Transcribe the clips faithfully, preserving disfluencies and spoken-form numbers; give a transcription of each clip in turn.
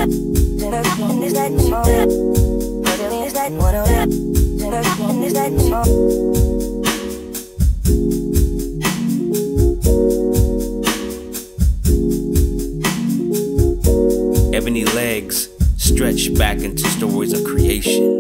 Ebony legs stretch back into stories of creation.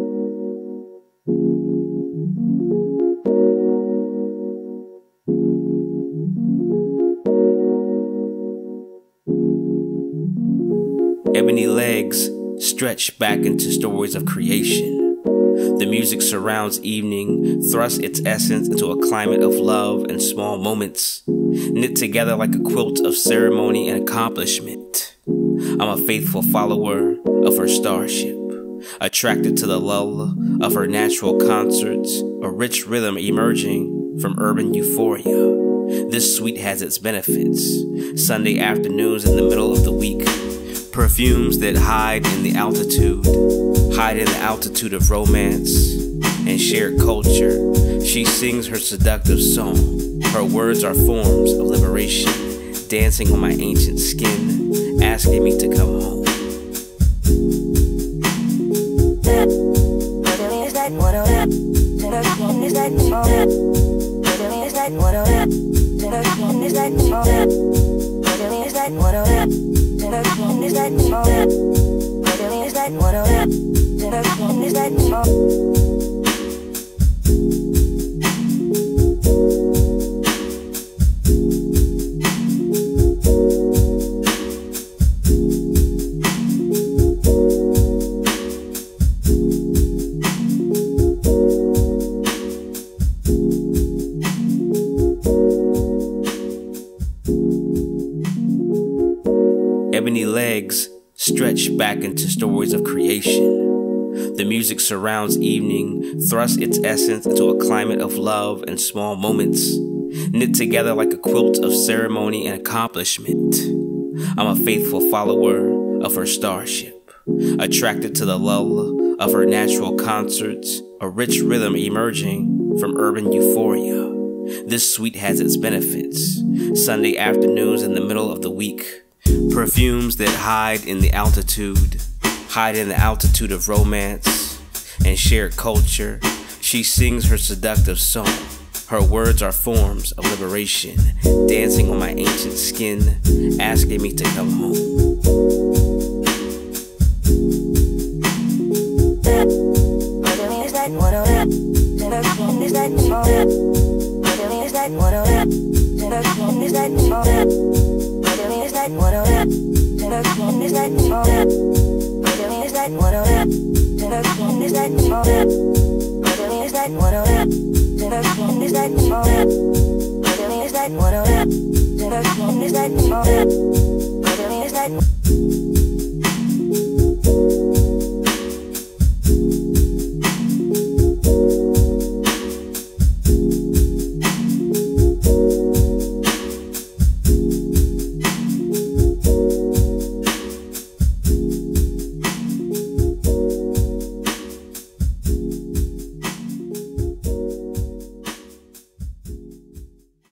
Ebony legs stretch back into stories of creation. The music surrounds evening, thrusts its essence into a climate of love and small moments, knit together like a quilt of ceremony and accomplishment. I'm a faithful follower of her starship, attracted to the lull of her natural concerts, a rich rhythm emerging from urban euphoria. This suite has its benefits. Sunday afternoons in the middle of the week, perfumes that hide in the altitude, hide in the altitude of romance and shared culture. She sings her seductive song. Her words are forms of liberation, dancing on my ancient skin, asking me to come home. Ebony legs stretch back into stories of creation. The music surrounds evening, thrusts its essence into a climate of love and small moments, knit together like a quilt of ceremony and accomplishment. I'm a faithful follower of her starship, attracted to the lull of her natural concerts, a rich rhythm emerging from urban euphoria. This suite has its benefits. Sunday afternoons in the middle of the week, perfumes that hide in the altitude, hide in the altitude of romance and shared culture. She sings her seductive song. Her words are forms of liberation, dancing on my ancient skin, asking me to come home. Is that